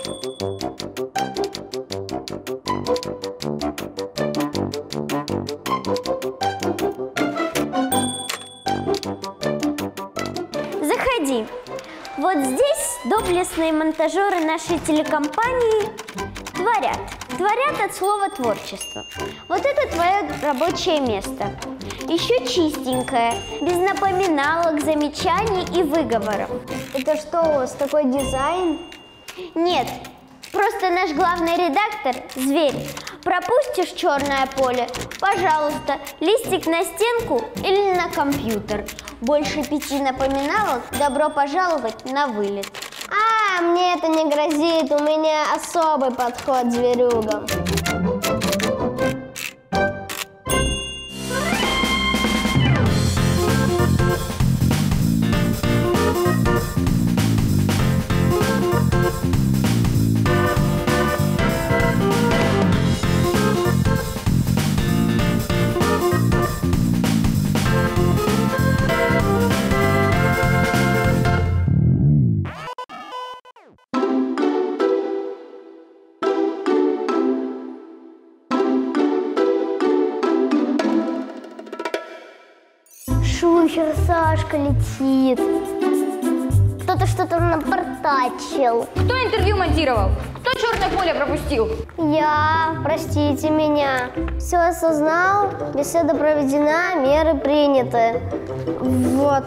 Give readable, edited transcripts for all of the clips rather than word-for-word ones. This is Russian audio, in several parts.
Заходи. Вот здесь доблестные монтажеры нашей телекомпании творят от слова творчество. Вот это твое рабочее место. Еще чистенькое, без напоминалок, замечаний и выговоров. Это что у вас, такой дизайн? Нет, просто наш главный редактор – зверь. Пропустишь черное поле – пожалуйста, листик на стенку или на компьютер. Больше 5 напоминалок – добро пожаловать на вылет. А, мне это не грозит, у меня особый подход к зверюгам. Шухер, Сашка летит. Кто-то что-то напортачил. Кто интервью монтировал? Кто черное поле пропустил? Я, простите меня. Все осознал, беседа проведена, меры приняты. Вот.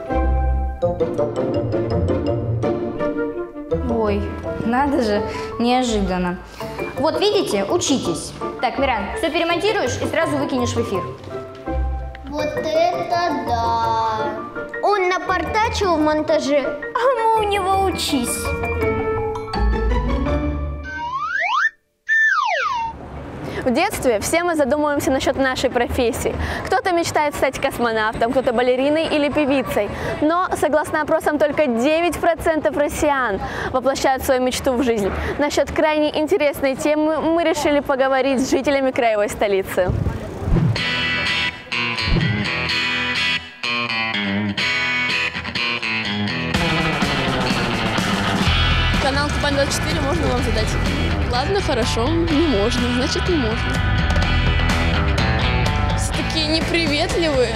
Ой, надо же, неожиданно. Вот видите, учитесь. Так, Миран, все перемонтируешь и сразу выкинешь в эфир. Вот это да! Он напортачил в монтаже, а мы у него учись. В детстве все мы задумываемся насчет нашей профессии. Кто-то мечтает стать космонавтом, кто-то балериной или певицей. Но, согласно опросам, только 9% россиян воплощают свою мечту в жизнь. Насчет крайне интересной темы мы решили поговорить с жителями краевой столицы. Канал Кубань-24, можно вам задать? Ладно, хорошо, не можно, значит не можно. Все такие неприветливые.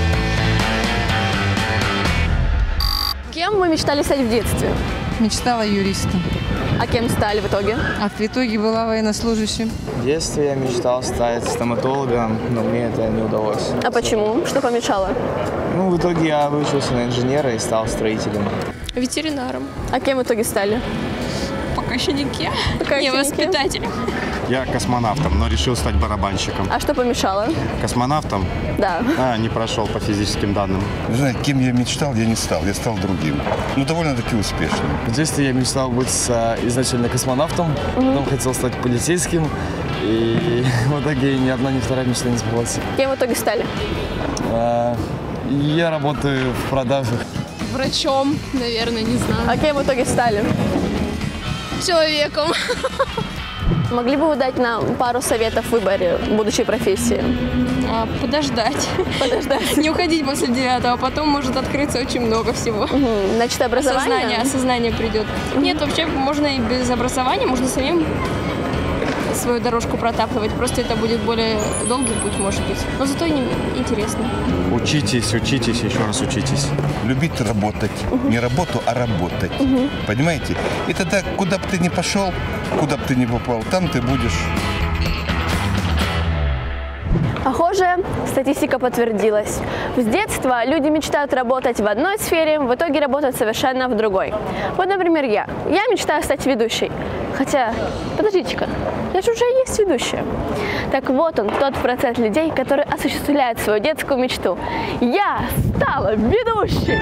Кем вы мечтали стать в детстве? Мечтала юристом. А кем стали в итоге? А в итоге была военнослужащим. В детстве я мечтал стать стоматологом, но мне это не удалось. А почему? Что помешало? Ну, в итоге я выучился на инженера и стал строителем. Ветеринаром. А кем в итоге стали? Пока еще никем. Пока не еще воспитателем. Я космонавтом, но решил стать барабанщиком. А что помешало? Космонавтом? Да. Не прошел по физическим данным. Вы знаете, кем я мечтал, я не стал. Я стал другим. Ну, довольно-таки успешным. В детстве я мечтал быть изначально космонавтом, потом хотел стать полицейским. И в итоге ни одна, ни вторая мечта не сбылась. Кем в итоге стали? Я работаю в продажах. Врачом, наверное, не знаю. А кем в итоге стали? Человеком. Могли бы вы дать нам пару советов в выборе будущей профессии? Подождать. Подождать. Не уходить после 9-го, а потом может открыться очень много всего. Значит, образование? Осознание придет. Нет, вообще можно и без образования, можно самим свою дорожку протаптывать. Просто это будет более долгий путь, может быть. Но зато интересно. Учитесь, учитесь, еще раз учитесь. Любить работать. Не работу, а работать. Понимаете? И тогда, куда бы ты ни пошел, куда бы ты ни попал, там ты будешь. Похоже, статистика подтвердилась. С детства люди мечтают работать в одной сфере, в итоге работают совершенно в другой. Вот, например, я. Я мечтаю стать ведущей. Хотя, подождите-ка, я же уже есть ведущая. Так вот он, тот процент людей, который осуществляет свою детскую мечту. Я стала ведущей!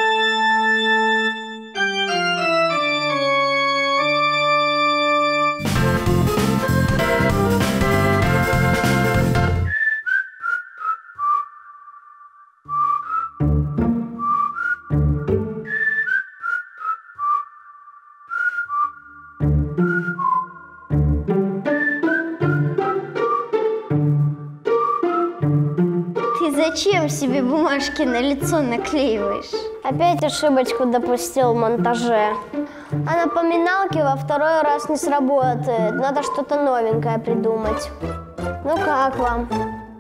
Зачем себе бумажки на лицо наклеиваешь? Опять ошибочку допустил в монтаже. А напоминалки во второй раз не сработает. Надо что-то новенькое придумать. Ну как вам?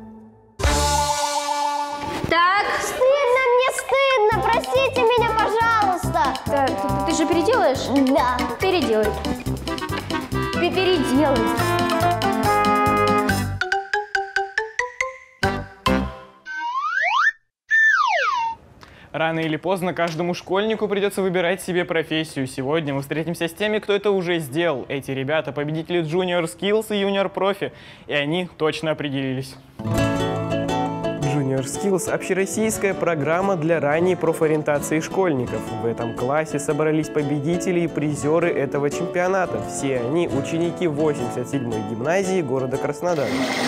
Так, Стыдно, мне стыдно. Простите меня, пожалуйста. ты же переделаешь? Да. Переделай. Переделай. Рано или поздно каждому школьнику придется выбирать себе профессию. Сегодня мы встретимся с теми, кто это уже сделал. Эти ребята — победители Junior Skills и Junior Profi, и они точно определились. Junior Skills – общероссийская программа для ранней профориентации школьников. В этом классе собрались победители и призеры этого чемпионата. Все они – ученики 87-й гимназии города Краснодар.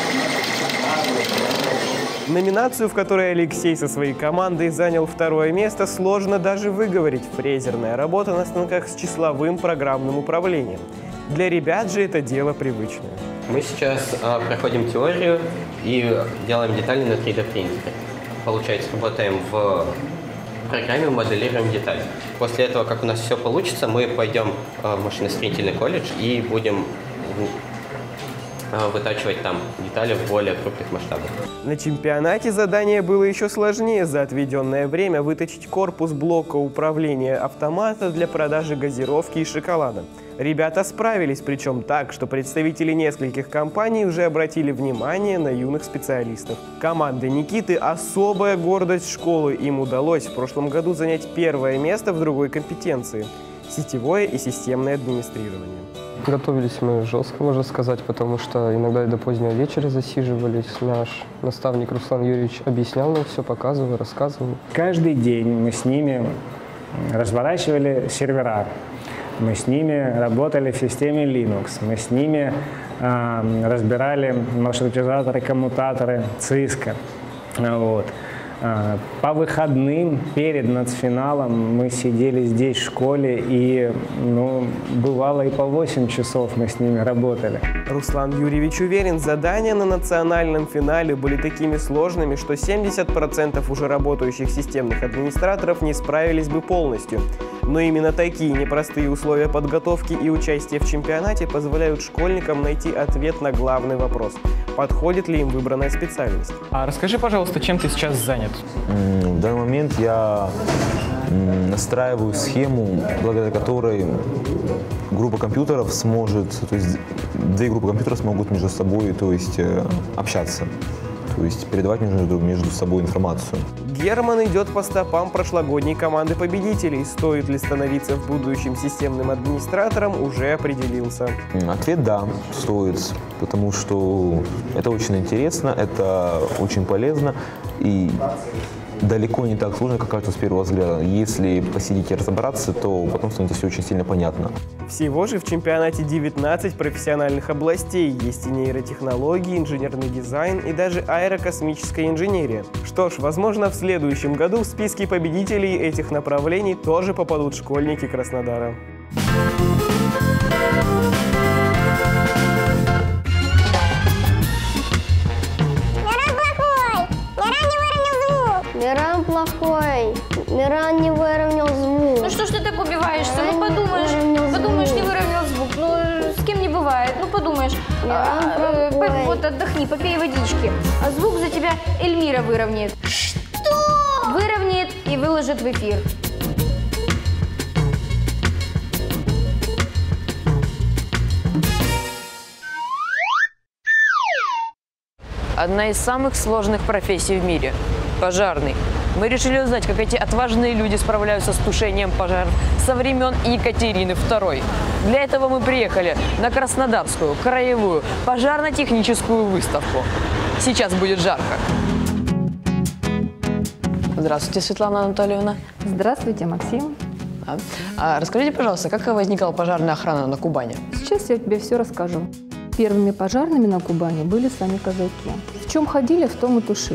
Номинацию, в которой Алексей со своей командой занял 2-е место, сложно даже выговорить. Фрезерная работа на станках с числовым программным управлением. Для ребят же это дело привычное. Мы сейчас проходим теорию и делаем детали на 3D принтере. Получается, работаем в программе, моделируем детали. После этого, как у нас все получится, мы пойдем в машиностроительный колледж и будем вытачивать там детали в более крупных масштабах. На чемпионате задание было еще сложнее. За отведенное время выточить корпус блока управления автомата для продажи газировки и шоколада. Ребята справились, причем так, что представители нескольких компаний уже обратили внимание на юных специалистов. Команда Никиты – особая гордость школы. Им удалось в прошлом году занять 1-е место в другой компетенции – сетевое и системное администрирование. Готовились мы жестко, можно сказать, потому что иногда и до позднего вечера засиживались. Наш наставник Руслан Юрьевич объяснял нам все, показывал, рассказывал. Каждый день мы с ними разворачивали сервера, мы с ними работали в системе Linux, мы с ними разбирали маршрутизаторы, коммутаторы, Cisco. Вот. По выходным перед нацфиналом мы сидели здесь в школе и, бывало и по 8 часов мы с ними работали. Руслан Юрьевич уверен, задания на национальном финале были такими сложными, что 70% уже работающих системных администраторов не справились бы полностью. Но именно такие непростые условия подготовки и участия в чемпионате позволяют школьникам найти ответ на главный вопрос – подходит ли им выбранная специальность. А расскажи, пожалуйста, чем ты сейчас занят? В данный момент я настраиваю схему, благодаря которой группа компьютеров сможет, то есть 2 группы компьютеров смогут между собой, то есть общаться, то есть передавать между собой информацию. Герман идет по стопам прошлогодней команды победителей. Стоит ли становиться в будущем системным администратором, уже определился. Ответ – да, стоит, потому что это очень интересно, это очень полезно и далеко не так сложно, как кажется с первого взгляда. Если посидеть и разобраться, то потом становится все очень сильно понятно. Всего же в чемпионате 19 профессиональных областей. Есть и нейротехнологии, инженерный дизайн и даже аэрокосмическая инженерия. Что ж, возможно, в следующем году в списке победителей этих направлений тоже попадут школьники Краснодара. Миран плохой. Миран не выровнял звук. Ну что ж ты так убиваешься? Ну подумаешь, не выровнял звук. Ну с кем не бывает. Ну подумаешь. Вот отдохни, попей водички. А звук за тебя Эльмира выровняет. Что? Выровняет и выложит в эфир. Одна из самых сложных профессий в мире – пожарный. Мы решили узнать, как эти отважные люди справляются с тушением пожаров со времен Екатерины II. Для этого мы приехали на Краснодарскую краевую пожарно-техническую выставку. Сейчас будет жарко. Здравствуйте, Светлана Анатольевна. Здравствуйте, Максим. Расскажите, пожалуйста, как возникла пожарная охрана на Кубани? Сейчас я тебе все расскажу. Первыми пожарными на Кубани были сами казаки. В чем ходили, в том и тушили.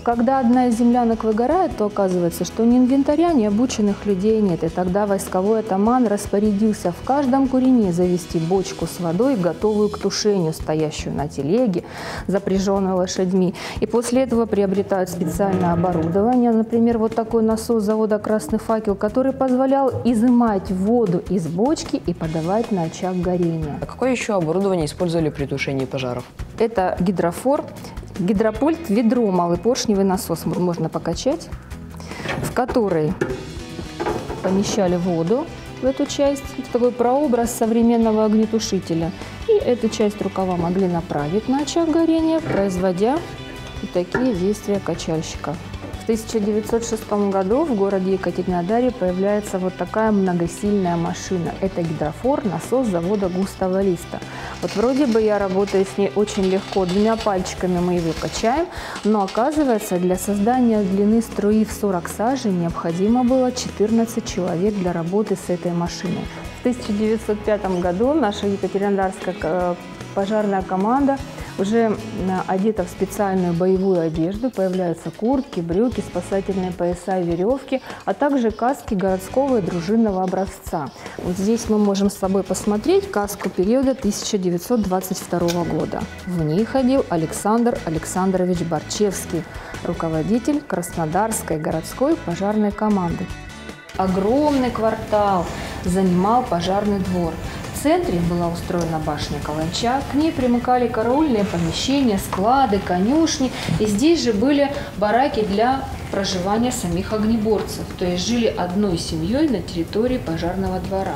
когда одна из землянок выгорает, то оказывается, что ни инвентаря, ни обученных людей нет. И тогда войсковой атаман распорядился в каждом курени завести бочку с водой, готовую к тушению, стоящую на телеге, запряженную лошадьми. И после этого приобретают специальное оборудование, например, вот такой насос завода «Красный факел», который позволял изымать воду из бочки и подавать на очаг горения. А какое еще оборудование использовали при тушении пожаров? Это гидрофор, гидропульт, ведро, малый поршневый насос можно покачать, в который помещали воду в эту часть. Это такой прообраз современного огнетушителя. И эту часть рукава могли направить на очаг горения, производя такие действия качальщика. В 1906 году в городе Екатеринодаре появляется вот такая многосильная машина. Это гидрофор, насос завода Густава Листа. Вот вроде бы я работаю с ней очень легко, двумя пальчиками мы его качаем, но оказывается, для создания длины струи в 40 сажей необходимо было 14 человек для работы с этой машиной. В 1905 году наша екатеринодарская пожарная команда уже одета в специальную боевую одежду, появляются куртки, брюки, спасательные пояса и веревки, а также каски городского и дружинного образца. Вот здесь мы можем с собой посмотреть каску периода 1922 года. В ней ходил Александр Александрович Борчевский, руководитель Краснодарской городской пожарной команды. Огромный квартал занимал пожарный двор. В центре была устроена башня каланча, к ней примыкали караульные помещения, склады, конюшни. И здесь же были бараки для проживания самих огнеборцев, то есть жили одной семьей на территории пожарного двора.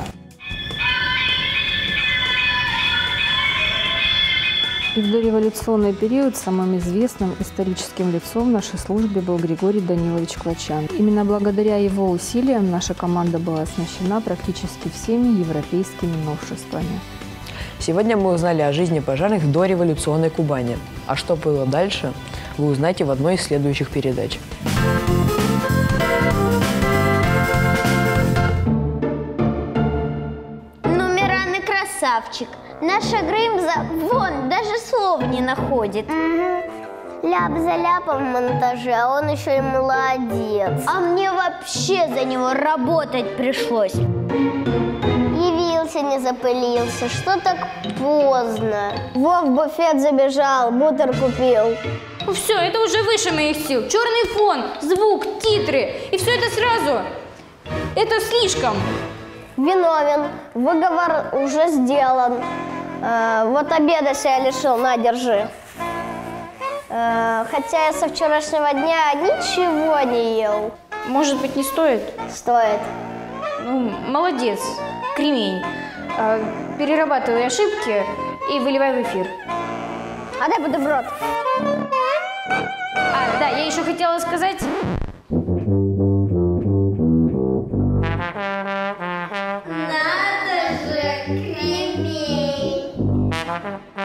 И в дореволюционный период самым известным историческим лицом в нашей службе был Григорий Данилович Клочан. Именно благодаря его усилиям наша команда была оснащена практически всеми европейскими новшествами. Сегодня мы узнали о жизни пожарных в дореволюционной Кубани. А что было дальше, вы узнаете в одной из следующих передач. Миран красавчик. Наша Грымза вон даже слов не находит. Ляп за ляпом в монтаже, а он еще и молодец. А мне вообще за него работать пришлось. Явился, не запылился, что так поздно. Вов в буфет забежал, бутер купил. Ну все, это уже выше моих сил. Черный фон, звук, титры. И все это сразу. Это слишком. Виновен, выговор уже сделан. Вот обеда себя лишил, на, держи. Хотя я со вчерашнего дня ничего не ел. Может быть, не стоит? Стоит. Ну, молодец, кремень. Перерабатывай ошибки и выливай в эфир. А дай бутерброд. Да, я еще хотела сказать... Надо же, кремень!